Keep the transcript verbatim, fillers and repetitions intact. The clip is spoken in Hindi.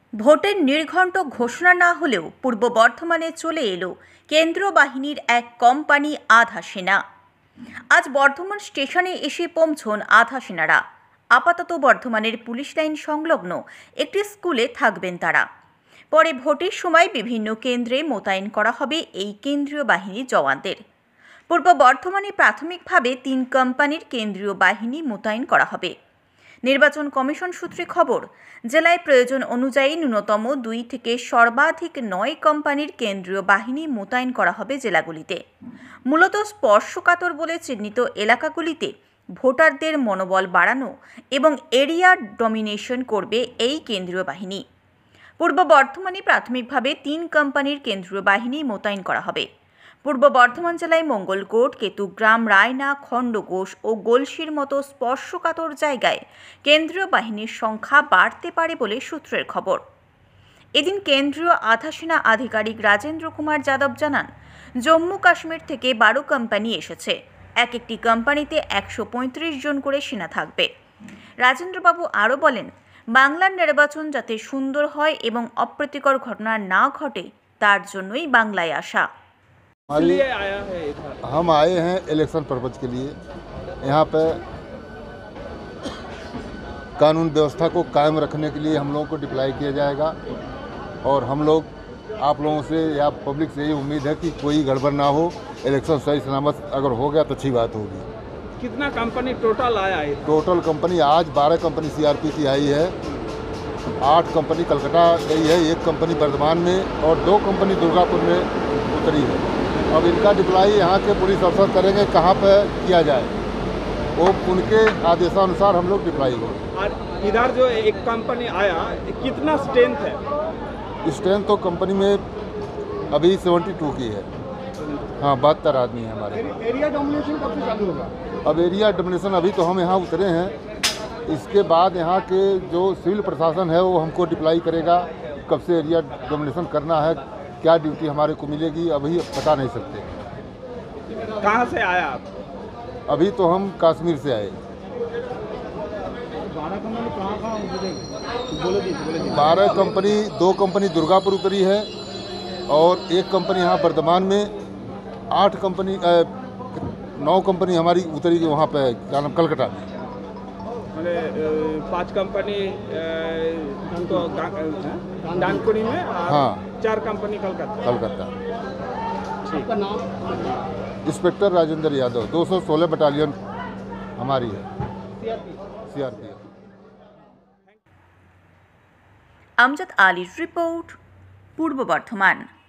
ভোটের নির্ঘণ্ট ঘোষণা না হলেও পূর্ব বর্ধমানে চলে এলো কেন্দ্রীয় বাহিনীর এক কোম্পানি আধা সেনা। আজ বর্ধমান স্টেশনে এসে পৌঁছন আধা সেনারা। আপাতত বর্ধমানের পুলিশ লাইন সংলগ্ন একটি স্কুলে থাকবেন তারা। পরে ভোটের সময় বিভিন্ন কেন্দ্রে মোতায়েন করা হবে এই কেন্দ্রীয় বাহিনীর জওয়ানদের। পূর্ব বর্ধমানে প্রাথমিকভাবে তিন কোম্পানির কেন্দ্রীয় বাহিনী মোতায়েন করা হবে। নির্বাচন কমিশন সূত্রে খবর, জেলায় প্রয়োজন অনুযায়ী ন্যূনতম দুই থেকে সর্বাধিক নয় কোম্পানির কেন্দ্রীয় বাহিনী মোতায়েন করা হবে জেলাগুলিতে। মূলত স্পর্শকাতর বলে চিহ্নিত এলাকাগুলিতে ভোটারদের মনোবল বাড়ানো এবং এরিয়া ডমিনেশন করবে এই কেন্দ্রীয় বাহিনী। পূর্ব বর্ধমানে প্রাথমিকভাবে তিন কোম্পানির কেন্দ্রীয় বাহিনী মোতায়েন করা হবে। পূর্ব বর্ধমান জেলায় মঙ্গলকোট, কেতুগ্রাম, রায়না, খণ্ডঘোষ ও গলসির মতো স্পর্শকাতর জায়গায় কেন্দ্রীয় বাহিনীর সংখ্যা বাড়তে পারে বলে সূত্রের খবর। এদিন কেন্দ্রীয় আধা সেনা আধিকারিক রাজেন্দ্র কুমার যাদব জানান, জম্মু কাশ্মীর থেকে বারো কোম্পানি এসেছে। এক একটি কোম্পানিতে একশো পঁয়ত্রিশ জন করে সেনা থাকবে। রাজেন্দ্রবাবু আরও বলেন, বাংলার নির্বাচন যাতে সুন্দর হয় এবং অপ্রীতিকর ঘটনা না ঘটে তার জন্যই বাংলায় আসা। आया है हम आए हैं इलेक्शन पर्पज़ के लिए। यहाँ पे कानून व्यवस्था को कायम रखने के लिए हम लोगों को डिप्लाई किया जाएगा और हम लोग आप लोगों से या पब्लिक से ये उम्मीद है कि कोई गड़बड़ ना हो। इलेक्शन सही सलामत अगर हो गया तो अच्छी बात होगी। कितना कंपनी टोटल आया है? टोटल कंपनी आज बारह कंपनी सीआरपी की आई है, आठ कंपनी कलकत्ता गई है, एक कंपनी वर्धमान में और दो कंपनी दुर्गापुर में उतरी है। अब इनका डिप्लाई यहाँ के पुलिस अफसर करेंगे कहाँ पर किया जाए, वो उनके आदेशानुसार हम लोग डिप्लाई हो। और इधर जो एक कंपनी आया, कितना स्ट्रेंथ है? स्ट्रेंथ तो कंपनी में अभी बहत्तर की है। हाँ, बहत्तर आदमी है हमारे। एरिया डोमिनेशन कब से चालू होगा? अब एरिया डोमिनेशन अभी तो हम यहाँ उतरे हैं, इसके बाद यहाँ के जो सिविल प्रशासन है वो हमको डिप्लाई करेगा। कब से एरिया डोमिनेशन करना है, क्या ड्यूटी हमारे को मिलेगी, अभी बता नहीं सकते। कहाँ से आया आप? अभी तो हम कश्मीर से आए। बारह कंपनी, दो कंपनी दुर्गापुर उतरी है और एक कंपनी यहाँ वर्धमान में, आठ कंपनी नौ कंपनी हमारी उतरी वहाँ पे क्या नाम कलकत्ता में। पांच कंपनी डानकुनी में और हाँ, चार कंपनी कलकत्ता कलकत्ता। आपका नाम? इंस्पेक्टर राजेंद्र यादव, दो सौ सोलह बटालियन हमारी है, सीआरपी। আমজাদ আলীর রিপোর্ট, পূর্ব বর্ধমান।